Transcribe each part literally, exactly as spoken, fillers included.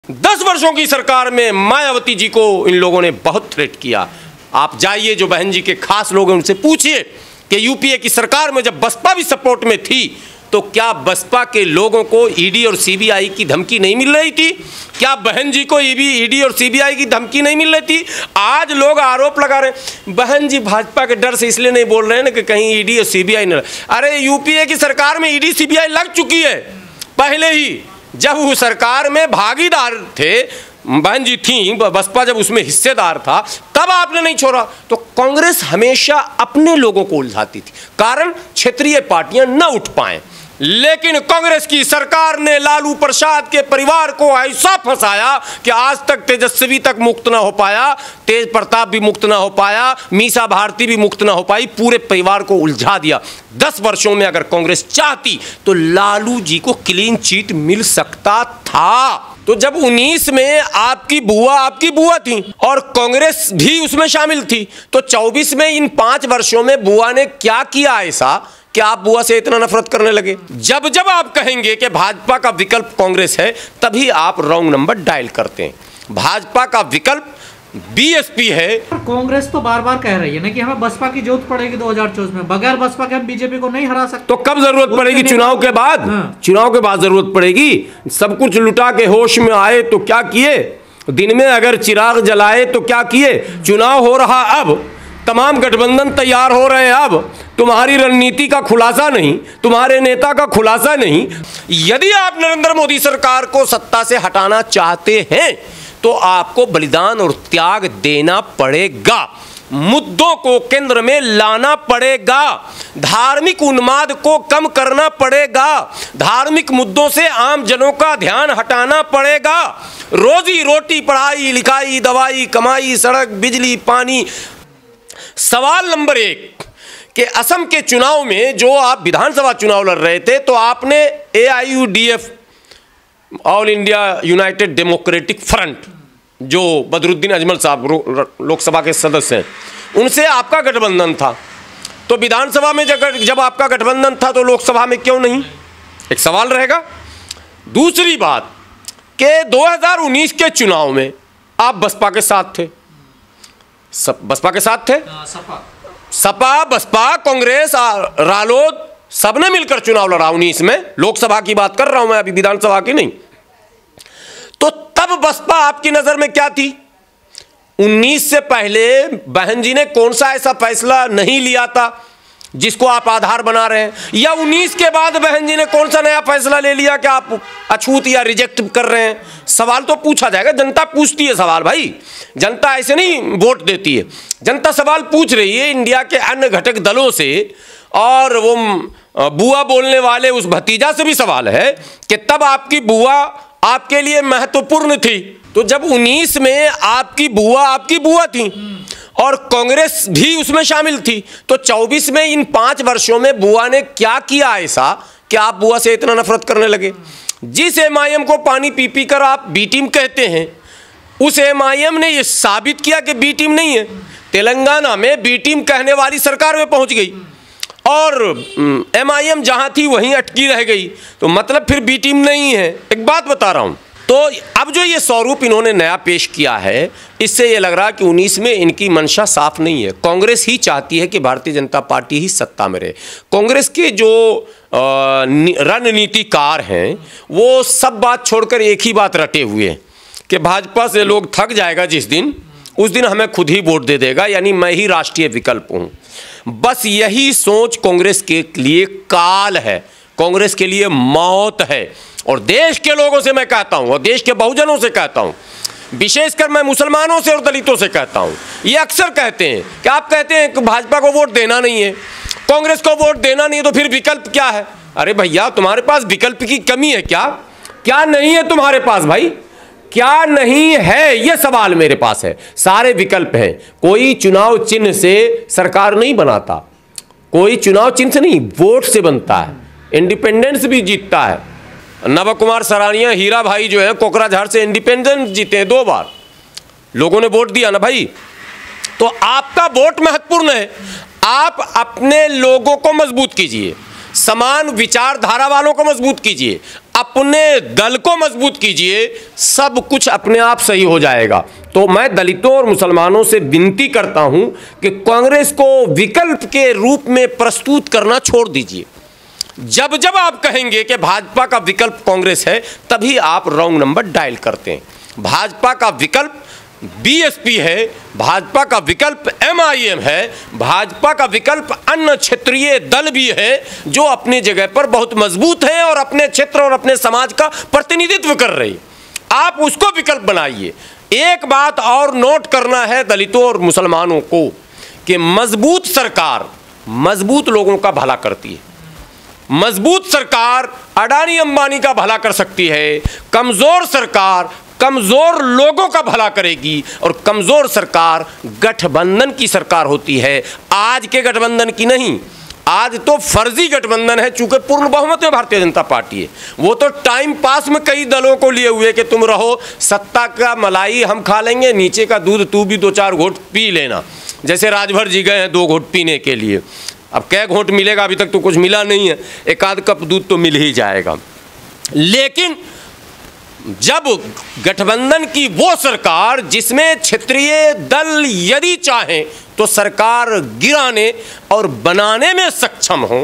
दस वर्षों की सरकार में मायावती जी को इन लोगों ने बहुत थ्रेट किया। आप जाइए, जो बहन जी के खास लोग हैं उनसे पूछिए कि यूपीए की सरकार में जब बसपा भी सपोर्ट में थी तो क्या बसपा के लोगों को ईडी और सीबीआई की धमकी नहीं मिल रही थी? क्या बहन जी को ईडी और सीबीआई की धमकी नहीं मिल रही थी? आज लोग आरोप लगा रहे हैं बहन जी भाजपा के डर से इसलिए नहीं बोल रहे हैं ना कि कहीं ईडी और सीबीआई न। अरे यूपीए की सरकार में ईडी सीबीआई लग चुकी है पहले ही, जब वो सरकार में भागीदार थे, बहन जी थी, बसपा जब उसमें हिस्सेदार था तब आपने नहीं छोड़ा। तो कांग्रेस हमेशा अपने लोगों को उलझाती थी, कारण क्षेत्रीय पार्टियां न उठ पाए। लेकिन कांग्रेस की सरकार ने लालू प्रसाद के परिवार को ऐसा फंसाया कि आज तक तेजस्वी तक मुक्त ना हो पाया, तेज प्रताप भी मुक्त ना हो पाया, मीसा भारती भी मुक्त ना हो पाई, पूरे परिवार को उलझा दिया। दस वर्षों में अगर कांग्रेस चाहती तो लालू जी को क्लीन चिट मिल सकता था। तो जब उन्नीस में आपकी बुआ आपकी बुआ थी और कांग्रेस भी उसमें शामिल थी, तो चौबीस में इन पांच वर्षों में बुआ ने क्या किया ऐसा कि आप बुआ से इतना नफरत करने लगे? जब जब आप कहेंगे कि भाजपा का विकल्प कांग्रेस है, तभी आप रॉन्ग नंबर डायल करते हैं। भाजपा का विकल्प बीएसपी है। कांग्रेस तो बार बार कह रही है ना कि हमें बसपा की जरूरत पड़ेगी दो हज़ार चौबीस में, बगैर बसपा के हम बीजेपी को नहीं हरा सकते। तो कब जरूरत पड़ेगी? चुनाव के बाद। हाँ। चुनाव के बाद जरूरत पड़ेगी। सब कुछ लुटा के होश में आए तो क्या किए? दिन में अगर चिराग जलाए तो क्या किए? चुनाव हो रहा अब, तमाम गठबंधन तैयार हो रहे हैं, अब तुम्हारी रणनीति का खुलासा नहीं, तुम्हारे नेता का खुलासा नहीं। यदि आप नरेंद्र मोदी सरकार को सत्ता से हटाना चाहते हैं तो आपको बलिदान और त्याग देना पड़ेगा, मुद्दों को केंद्र में लाना पड़ेगा, धार्मिक उन्माद को कम करना पड़ेगा, धार्मिक मुद्दों से आम जनों का ध्यान हटाना पड़ेगा। रोजी रोटी, पढ़ाई लिखाई, दवाई, कमाई, सड़क, बिजली, पानी। सवाल नंबर एक कि असम के चुनाव में जो आप विधानसभा चुनाव लड़ रहे थे तो आपने A I U D F, all India united democratic front, जो बदरुद्दीन अजमल साहब लोकसभा के सदस्य हैं, उनसे आपका गठबंधन था। तो विधानसभा में जब जब आपका गठबंधन था तो लोकसभा में क्यों नहीं? एक सवाल रहेगा। दूसरी बात कि दो हज़ार उन्नीस के चुनाव में आप बसपा के साथ थे, सब बसपा के साथ थे, सपा सपा बसपा कांग्रेस रालोद सबने मिलकर चुनाव लड़ा उन्नीस में। लोकसभा की बात कर रहा हूं मैं, अभी विधानसभा की नहीं। तो तब बसपा आपकी नजर में क्या थी? उन्नीस से पहले बहन जी ने कौन सा ऐसा फैसला नहीं लिया था जिसको आप आधार बना रहे हैं? या उन्नीस के बाद बहन जी ने कौन सा नया फैसला ले लिया कि आप अछूत या रिजेक्ट कर रहे हैं? सवाल तो पूछा जाएगा, जनता पूछती है सवाल भाई, जनता ऐसे नहीं वोट देती है। जनता सवाल पूछ रही है इंडिया के अन्य घटक दलों से, और वो बुआ बोलने वाले उस भतीजा से भी सवाल है कि तब आपकी बुआ आपके लिए महत्वपूर्ण थी। तो जब उन्नीस में आपकी बुआ आपकी बुआ थी और कांग्रेस भी उसमें शामिल थी, तो चौबीस में इन पांच वर्षों में बुआ ने क्या किया ऐसा कि आप बुआ से इतना नफरत करने लगे? जिस एम आई एम को पानी पी पी कर आप बी टीम कहते हैं, उस एम आई एम ने यह साबित किया कि बी टीम नहीं है। तेलंगाना में बी टीम कहने वाली सरकार में पहुंच गई और एम आई एम जहां थी वहीं अटकी रह गई, तो मतलब फिर बी टीम नहीं है। एक बात बता रहा हूं, तो अब जो ये स्वरूप इन्होंने नया पेश किया है, इससे ये लग रहा है कि उन्नीस में इनकी मंशा साफ नहीं है। कांग्रेस ही चाहती है कि भारतीय जनता पार्टी ही सत्ता में रहे। कांग्रेस के जो रणनीतिकार हैं वो सब बात छोड़कर एक ही बात रटे हुए हैं कि भाजपा से लोग थक जाएगा जिस दिन, उस दिन हमें खुद ही वोट दे देगा, यानी मैं ही राष्ट्रीय विकल्प हूं। बस यही सोच कांग्रेस के लिए काल है, कांग्रेस के लिए मौत है। और देश के लोगों से मैं कहता हूं, और देश के बहुजनों से कहता हूं, विशेषकर मैं मुसलमानों से और दलितों से कहता हूं, ये अक्सर कहते हैं कि आप कहते हैं कि भाजपा को वोट देना नहीं है, कांग्रेस को वोट देना नहीं है, तो फिर विकल्प क्या है? अरे भैया, तुम्हारे पास विकल्प की कमी है क्या? क्या नहीं है तुम्हारे पास भाई? क्या नहीं है, यह सवाल मेरे पास है। सारे विकल्प हैं। कोई चुनाव चिन्ह से सरकार नहीं बनाता, कोई चुनाव चिन्ह से नहीं, वोट से बनता है। इंडिपेंडेंस भी जीतता है। नव कुमार सरानिया हीरा भाई जो है कोकराझार से इंडिपेंडेंस जीते हैं दो बार, लोगों ने वोट दिया ना भाई। तो आपका वोट महत्वपूर्ण है। आप अपने लोगों को मजबूत कीजिए, समान विचारधारा वालों को मजबूत कीजिए, अपने दल को मजबूत कीजिए, सब कुछ अपने आप सही हो जाएगा। तो मैं दलितों और मुसलमानों से विनती करता हूं कि कांग्रेस को विकल्प के रूप में प्रस्तुत करना छोड़ दीजिए। जब जब आप कहेंगे कि भाजपा का विकल्प कांग्रेस है, तभी आप रॉन्ग नंबर डायल करते हैं। भाजपा का विकल्प बीएसपी है, भाजपा का विकल्प एमआईएम है, भाजपा का विकल्प अन्य क्षेत्रीय दल भी है जो अपनी जगह पर बहुत मजबूत है और अपने क्षेत्र और अपने समाज का प्रतिनिधित्व कर रही। आप उसको विकल्प बनाइए। एक बात और नोट करना है दलितों और मुसलमानों को कि मजबूत सरकार मजबूत लोगों का भला करती है। मजबूत सरकार अडानी अंबानी का भला कर सकती है, कमजोर सरकार कमजोर लोगों का भला करेगी, और कमजोर सरकार गठबंधन की सरकार होती है, आज के गठबंधन की नहीं। आज तो फर्जी गठबंधन है, चूंकि पूर्ण बहुमत में भारतीय जनता पार्टी है। वो तो टाइम पास में कई दलों को लिए हुए कि तुम रहो, सत्ता का मलाई हम खा लेंगे, नीचे का दूध तू भी दो चार घोट पी लेना। जैसे राजभर जी गए हैं दो घोट पीने के लिए, अब कै घोट मिलेगा, अभी तक तो कुछ मिला नहीं है, एक आध कप दूध तो मिल ही जाएगा। लेकिन जब गठबंधन की वो सरकार जिसमें क्षेत्रीय दल यदि चाहें तो सरकार गिराने और बनाने में सक्षम हो,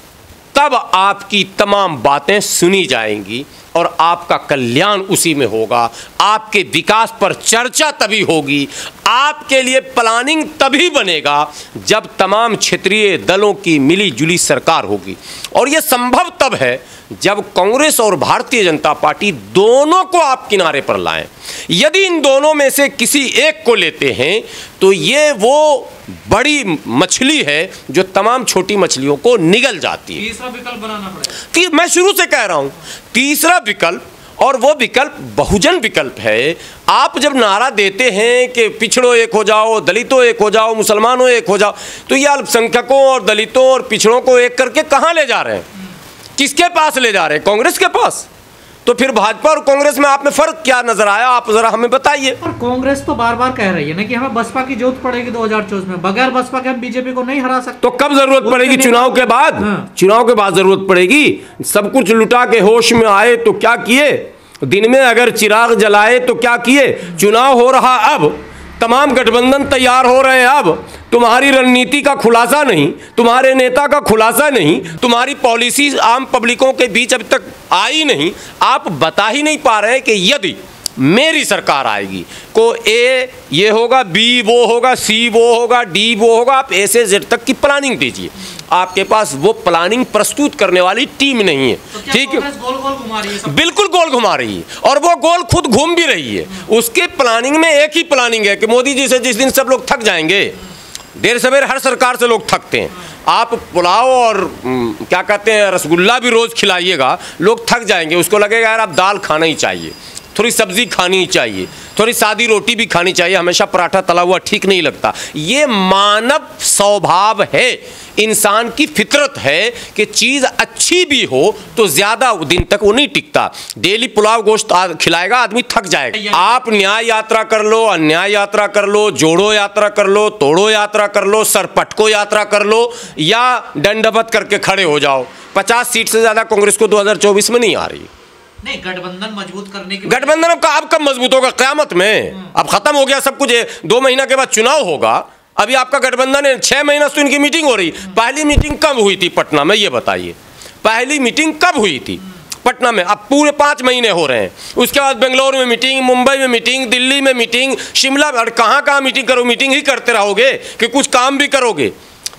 तब आपकी तमाम बातें सुनी जाएंगी और आपका कल्याण उसी में होगा। आपके विकास पर चर्चा तभी होगी, आपके लिए प्लानिंग तभी बनेगा जब तमाम क्षेत्रीय दलों की मिली जुली सरकार होगी। और यह संभव तब है जब कांग्रेस और भारतीय जनता पार्टी दोनों को आप किनारे पर लाएं। यदि इन दोनों में से किसी एक को लेते हैं तो ये वो बड़ी मछली है जो तमाम छोटी मछलियों को निगल जाती है। तीसरा विकल्प बनाना पड़ेगा। ती, मैं शुरू से कह रहा हूं तीसरा विकल्प, और वो विकल्प बहुजन विकल्प है। आप जब नारा देते हैं कि पिछड़ों एक हो जाओ, दलितों एक हो जाओ, मुसलमानों एक हो जाओ, तो ये अल्पसंख्यकों और दलितों और पिछड़ों को एक करके कहां ले जा रहे हैं? किसके पास ले जा रहे हैं? कांग्रेस के पास। तो फिर भाजपा और कांग्रेस में आप में फर्क क्या नजर आया, आप जरा हमें बताइए। और कांग्रेस तो बार बार कह रही है ना कि हमें बसपा की जरूरत पड़ेगी दो हज़ार चौबीस में, बगैर बसपा के हम बीजेपी को नहीं हरा सकते। तो कब जरूरत पड़ेगी? चुनाव के बाद। हाँ। चुनाव के बाद जरूरत पड़ेगी। सब कुछ लुटा के होश में आए तो क्या किए? दिन में अगर चिराग जलाए तो क्या किए? चुनाव हो रहा अब, तमाम गठबंधन तैयार हो रहे हैं, अब तुम्हारी रणनीति का खुलासा नहीं, तुम्हारे नेता का खुलासा नहीं, तुम्हारी पॉलिसी आम पब्लिकों के बीच अभी तक आई नहीं। आप बता ही नहीं पा रहे हैं कि यदि मेरी सरकार आएगी को ए ये होगा, बी वो होगा, सी वो होगा, डी वो होगा। आप ए से जेड तक की प्लानिंग दीजिए। आपके पास वो प्लानिंग प्रस्तुत करने वाली टीम नहीं है। तो ठीक है, गोल गोल घुमा रही है, बिल्कुल गोल घुमा रही है, और वो गोल खुद घूम भी रही है। उसके प्लानिंग में एक ही प्लानिंग है कि मोदी जी से जिस दिन सब लोग थक जाएंगे, देर सवेर हर सरकार से लोग थकते हैं, आप पुलाव और क्या कहते हैं रसगुल्ला भी रोज खिलाइएगा, लोग थक जाएंगे। उसको लगेगा यार अब दाल खाना ही चाहिए, थोड़ी सब्जी खानी ही चाहिए, थोड़ी सादी रोटी भी खानी चाहिए, हमेशा पराठा तला हुआ ठीक नहीं लगता। ये मानव स्वभाव है, इंसान की फितरत है कि चीज़ अच्छी भी हो तो ज़्यादा दिन तक वो नहीं टिकता। डेली पुलाव गोश्त खिलाएगा आदमी थक जाएगा। आप न्याय यात्रा कर लो, अन्याय यात्रा कर लो, जोड़ो यात्रा कर लो, तोड़ो यात्रा कर लो, सरपटको यात्रा कर लो, या दंडवत करके खड़े हो जाओ, पचास सीट से ज़्यादा कांग्रेस को दो हज़ार चौबीस में नहीं आ रही। नहीं, गठबंधन मजबूत करने की गठबंधन अब अब कब मजबूत होगा? क़यामत में। अब खत्म हो गया सब कुछ, दो महीना के बाद चुनाव होगा। अभी आपका गठबंधन है, छह महीना से इनकी मीटिंग हो रही। पहली मीटिंग कब हुई थी पटना में, ये बताइए? पहली मीटिंग कब हुई थी पटना में? अब पूरे पाँच महीने हो रहे हैं। उसके बाद बेंगलोर में मीटिंग, मुंबई में मीटिंग, दिल्ली में मीटिंग, शिमला में, कहाँ कहाँ मीटिंग करो? मीटिंग ही करते रहोगे कि कुछ काम भी करोगे?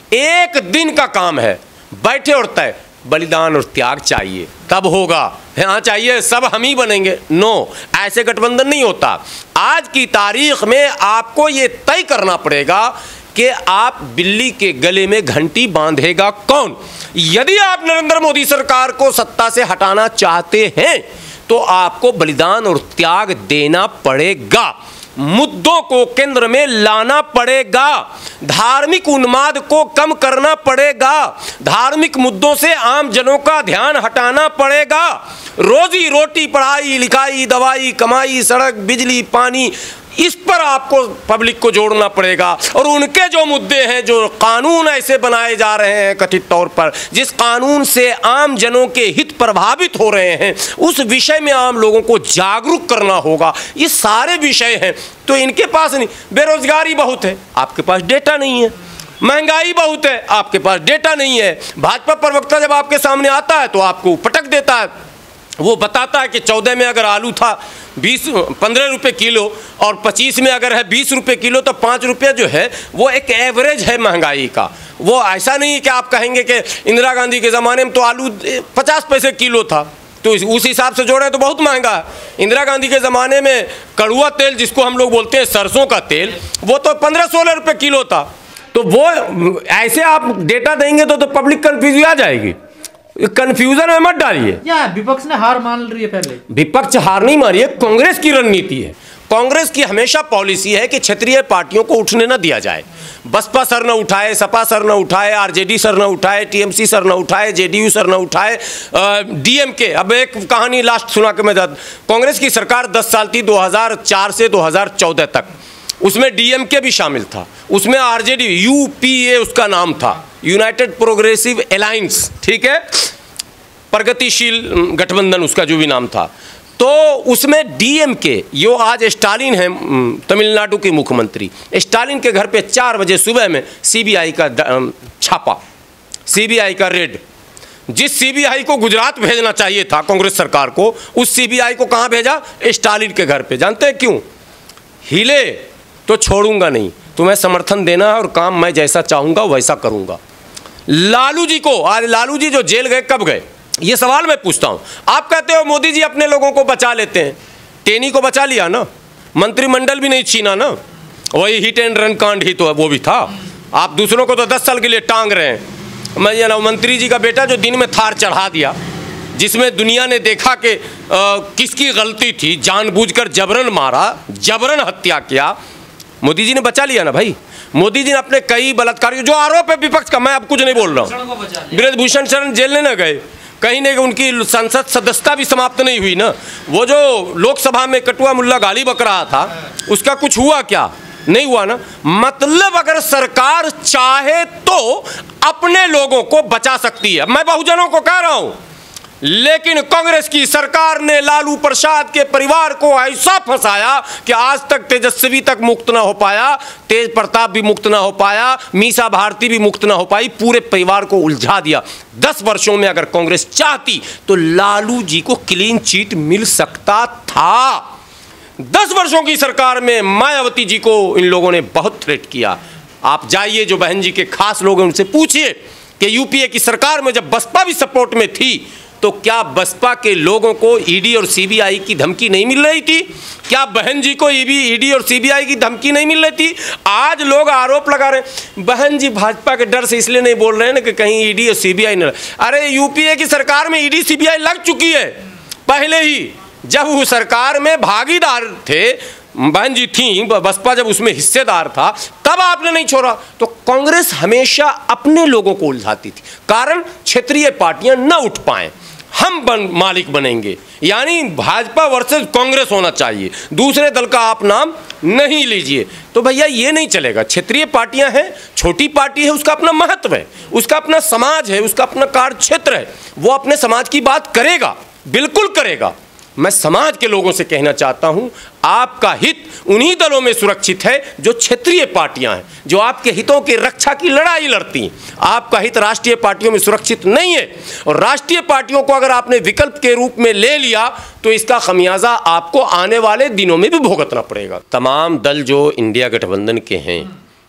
एक दिन का काम है, बैठे और तय। बलिदान और त्याग चाहिए तब होगा। हाँ चाहिए सब हम ही बनेंगे, नो, ऐसे गठबंधन नहीं होता। आज की तारीख में आपको ये तय करना पड़ेगा कि आप बिल्ली के गले में घंटी बांधेगा कौन। यदि आप नरेंद्र मोदी सरकार को सत्ता से हटाना चाहते हैं तो आपको बलिदान और त्याग देना पड़ेगा, मुद्दों को केंद्र में लाना पड़ेगा, धार्मिक उन्माद को कम करना पड़ेगा, धार्मिक मुद्दों से आम जनों का ध्यान हटाना पड़ेगा। रोजी रोटी, पढ़ाई लिखाई, दवाई, कमाई, सड़क, बिजली, पानी, इस पर आपको पब्लिक को जोड़ना पड़ेगा। और उनके जो मुद्दे हैं, जो कानून ऐसे बनाए जा रहे हैं कथित तौर पर, जिस कानून से आम जनों के हित प्रभावित हो रहे हैं, उस विषय में आम लोगों को जागरूक करना होगा। ये सारे विषय हैं, तो इनके पास नहीं। बेरोजगारी बहुत है, आपके पास डेटा नहीं है। महंगाई बहुत है, आपके पास डेटा नहीं है। भाजपा प्रवक्ता जब आपके सामने आता है तो आपको पटक देता है। वो बताता है कि चौदह में अगर आलू था बीस पंद्रह रुपये किलो और पच्चीस में अगर है बीस रुपये किलो, तो पाँच रुपये जो है वो एक एवरेज है महंगाई का। वो ऐसा नहीं कि आप कहेंगे कि इंदिरा गांधी के ज़माने में तो आलू पचास पैसे किलो था, तो उस हिसाब से जोड़ें तो बहुत महंगा है। इंदिरा गांधी के ज़माने में कड़ुआ तेल, जिसको हम लोग बोलते हैं सरसों का तेल, वो तो पंद्रह सोलह रुपये किलो था। तो वो ऐसे आप डेटा देंगे तो, तो पब्लिक कंफ्यूज आ जाएगी। कंफ्यूजन में मत डालिए। या विपक्ष ने हार मान रही है पहले। विपक्ष हार नहीं मारी है, कांग्रेस की रणनीति है। कांग्रेस की हमेशा पॉलिसी है कि क्षेत्रीय पार्टियों को उठने न दिया जाए। बसपा सर न उठाए, सपा सर न उठाए, आरजेडी सर न उठाए, टीएमसी सर न उठाए, जेडीयू सर न उठाए, डीएमके। अब एक कहानी लास्ट सुना के मैं, कांग्रेस की सरकार दस साल थी, दो हज़ार चार से दो हज़ार चौदह तक। उसमें डीएमके भी शामिल था, उसमें आरजेडी, यूपीए उसका नाम था, यूनाइटेड प्रोग्रेसिव अलायंस, ठीक है, प्रगतिशील गठबंधन उसका जो भी नाम था। तो उसमें डीएमके, यो आज स्टालिन है तमिलनाडु के मुख्यमंत्री, स्टालिन के घर पे चार बजे सुबह में सीबीआई का छापा, सीबीआई का रेड। जिस सीबीआई को गुजरात भेजना चाहिए था कांग्रेस सरकार को, उस सीबीआई को कहाँ भेजा? स्टालिन के घर पे। जानते हैं क्यों? हिले तो छोड़ूंगा नहीं, तुम्हें समर्थन देना है और काम मैं जैसा चाहूँगा वैसा करूँगा। लालू जी को, आज लालू जी जो जेल गए, कब गए? ये सवाल मैं पूछता हूँ। आप कहते हो मोदी जी अपने लोगों को बचा लेते हैं, टेनी को बचा लिया ना, मंत्रिमंडल भी नहीं छीना ना, वही हिट एंड रन कांड ही तो वो भी था। आप दूसरों को तो दस साल के लिए टांग रहे हैं। मैं ये ना, मंत्री जी का बेटा जो दिन में थार चढ़ा दिया, जिसमें दुनिया ने देखा कि किसकी गलती थी, जानबूझकर जबरन मारा, जबरन हत्या किया, मोदी जी ने बचा लिया ना भाई। मोदी जी ने अपने कई बलात्कारियों, जो आरोप है विपक्ष का, मैं अब कुछ नहीं बोल रहा हूँ, ब्रजभूषण शरण जेल नहीं गए, कहीं नहीं, उनकी संसद सदस्यता भी समाप्त नहीं हुई ना। वो जो लोकसभा में कटुआ मुल्ला गाली बक रहा था, उसका कुछ हुआ क्या? नहीं हुआ ना। मतलब अगर सरकार चाहे तो अपने लोगों को बचा सकती है, मैं बहुजनों को कह रहा हूं। लेकिन कांग्रेस की सरकार ने लालू प्रसाद के परिवार को ऐसा फंसाया कि आज तक तेजस्वी तक मुक्त ना हो पाया, तेज प्रताप भी मुक्त ना हो पाया, मीसा भारती भी मुक्त ना हो पाई, पूरे परिवार को उलझा दिया। दस वर्षों में अगर कांग्रेस चाहती तो लालू जी को क्लीन चिट मिल सकता था। दस वर्षों की सरकार में मायावती जी को इन लोगों ने बहुत थ्रेट किया। आप जाइए, जो बहन जी के खास लोग हैं, उनसे पूछिए कि यूपीए की सरकार में जब बसपा भी सपोर्ट में थी तो क्या बसपा के लोगों को ईडी और सीबीआई की धमकी नहीं मिल रही थी? क्या बहन जी को ईडी और सीबीआई की धमकी नहीं मिल रही थी? आज लोग आरोप लगा रहे हैं बहन जी भाजपा के डर से इसलिए नहीं बोल रहे हैं ना कि कहीं ईडी और सीबीआई न। अरे यूपीए की सरकार में ईडी सीबीआई लग चुकी है पहले ही, जब वो सरकार में भागीदार थे, बहन जी थी, बसपा जब उसमें हिस्सेदार था, तब आपने नहीं छोड़ा। तो कांग्रेस हमेशा अपने लोगों को उलझाती थी, कारण क्षेत्रीय पार्टियां न उठ पाएं। हम बन मालिक बनेंगे, यानी भाजपा वर्सेस कांग्रेस होना चाहिए, दूसरे दल का आप नाम नहीं लीजिए। तो भैया ये नहीं चलेगा। क्षेत्रीय पार्टियां हैं, छोटी पार्टी है, उसका अपना महत्व है, उसका अपना समाज है, उसका अपना कार्य क्षेत्र है, वो अपने समाज की बात करेगा, बिल्कुल करेगा। मैं समाज के लोगों से कहना चाहता हूं, आपका हित उन्हीं दलों में सुरक्षित है जो क्षेत्रीय पार्टियां हैं, जो आपके हितों की रक्षा की लड़ाई लड़ती हैं। आपका हित राष्ट्रीय पार्टियों में सुरक्षित नहीं है, और राष्ट्रीय पार्टियों को अगर आपने विकल्प के रूप में ले लिया तो इसका खमियाजा आपको आने वाले दिनों में भी भुगतना पड़ेगा। तमाम दल जो इंडिया गठबंधन के हैं,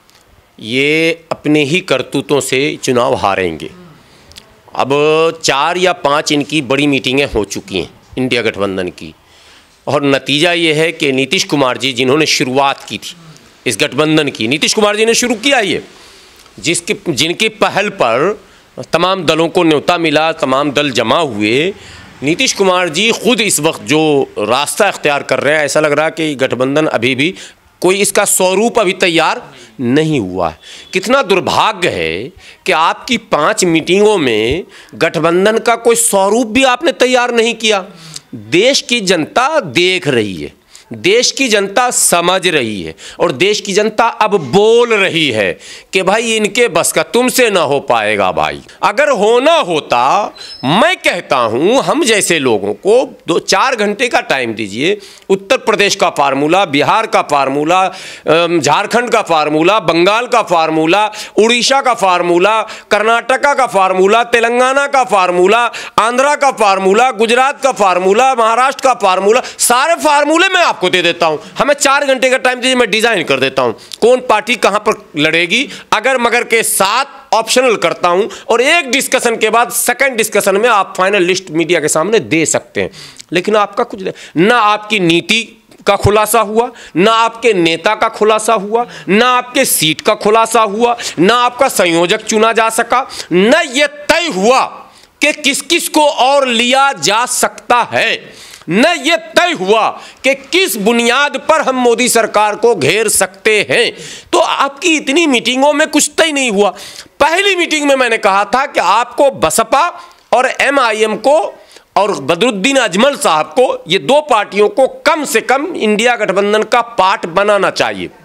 ये अपने ही करतूतों से चुनाव हारेंगे। अब चार या पाँच इनकी बड़ी मीटिंगें हो चुकी हैं इंडिया गठबंधन की, और नतीजा ये है कि नीतीश कुमार जी, जिन्होंने शुरुआत की थी इस गठबंधन की, नीतीश कुमार जी ने शुरू किया ये, जिसके जिनकी पहल पर तमाम दलों को न्योता मिला, तमाम दल जमा हुए, नीतीश कुमार जी खुद इस वक्त जो रास्ता इख्तियार कर रहे हैं, ऐसा लग रहा है कि गठबंधन अभी भी कोई इसका स्वरूप अभी तैयार नहीं हुआ है। कितना दुर्भाग्य है कि आपकी पांच मीटिंगों में गठबंधन का कोई स्वरूप भी आपने तैयार नहीं किया। देश की जनता देख रही है, देश की जनता समझ रही है और देश की जनता अब बोल रही है कि भाई इनके बस का, तुमसे ना हो पाएगा भाई। अगर होना होता, मैं कहता हूं हम जैसे लोगों को दो चार घंटे का टाइम दीजिए, उत्तर प्रदेश का फार्मूला, बिहार का फार्मूला, झारखंड का फार्मूला, बंगाल का फार्मूला, उड़ीसा का फार्मूला, कर्नाटका का फार्मूला, तेलंगाना का फार्मूला, आंध्रा का फार्मूला, गुजरात का फार्मूला, महाराष्ट्र का फार्मूला, सारे फार्मूले मैं आपको दे देता हूं। हमें चार घंटे का टाइम दीजिए, मैं डिजाइन कर देता हूं कौन पार्टी कहां पर लड़ेगी, अगर मगर के साथ ऑप्शनल करता हूं, और एक डिस्कशन के बाद सेकंड डिस्कशन में आप फाइनल लिस्ट मीडिया के सामने दे सकते हैं। लेकिन आपका कुछ ना आपकी नीति का खुलासा हुआ, ना आपके नेता का खुलासा हुआ, ना आपके सीट का खुलासा हुआ, ना आपका संयोजक चुना जा सका, ना यह तय हुआ कि किस किस को और लिया जा सकता है, न ये तय हुआ कि किस बुनियाद पर हम मोदी सरकार को घेर सकते हैं। तो आपकी इतनी मीटिंगों में कुछ तय नहीं हुआ। पहली मीटिंग में मैंने कहा था कि आपको बसपा और एमआईएम को और बदरुद्दीन अजमल साहब को, ये दो पार्टियों को कम से कम इंडिया गठबंधन का पार्ट बनाना चाहिए।